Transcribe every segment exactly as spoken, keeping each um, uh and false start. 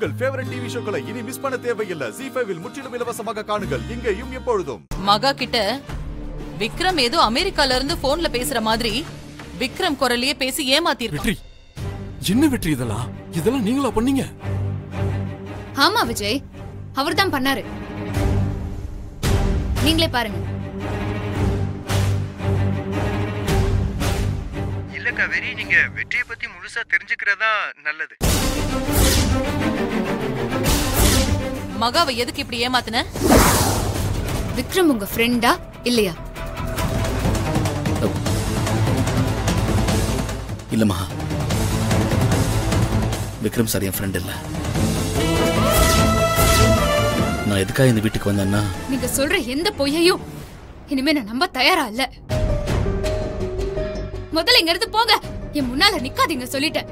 உங்கள் favourite TV ஷோக்களை இனி miss பண்ண தேவையில்லை. ஜீ ஃபைவ் இல் முற்றிலும் இலவசமாக காணுங்கள். இங்கேயும் எப்பொழுதும். மகா கிட்ட விக்ரம் ஏதோ அமெரிக்கால இருந்து போன்ல பேசுற மாதிரி விக்ரம் குரலையே பேசி ஏமாத்திருக்கான். வெற்றி, என்ன வெற்றி இதெல்லாம்? இதெல்லாம் நீங்களா பண்ணீங்க? ஆமா விஜய், அவர்தான் பண்ணாரு. நீங்களே பாருங்க. இல்ல காவேரி, நீங்க வெற்றியை பத்தி முழுசா தெரிஞ்சுக்கிறதா நல்லது. மகாவை எதுக்கு இப்படி ஏமாத்துன? விக்ரம் உங்க ஃப்ரெண்டா இல்லையா? இல்ல மகா, விக்ரம் சார் என் ஃப்ரெண்ட் இல்ல. நான் எதுக்காக இந்த வீட்டுக்கு வந்தேன்னா, நீங்க சொல்ற எந்த பொய்யையும் இனிமே நான் நம்ப தயாரா இல்ல. முதல்ல இங்க இருந்து போங்க, என் முன்னால நிக்காதீங்க சொல்லிட்டேன்.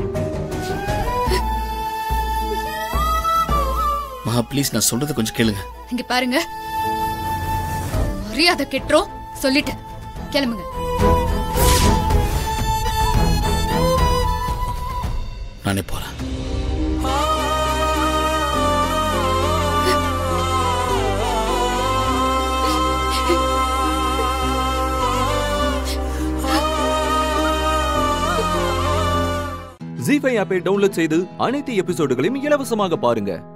மகா ப்ளீஸ், நான் சொல்றத கொஞ்சம் கேளுங்க. இங்க பாருங்க, மரியாதை கெட்டுறோம் சொல்லிட்டேன். கிளம்புங்க. நானே போறேன். ஜீ ஃபைவ் ஆப்பை டவுன்லோட் செய்து அனைத்து எபிசோடுகளையும் இலவசமாக பாருங்க.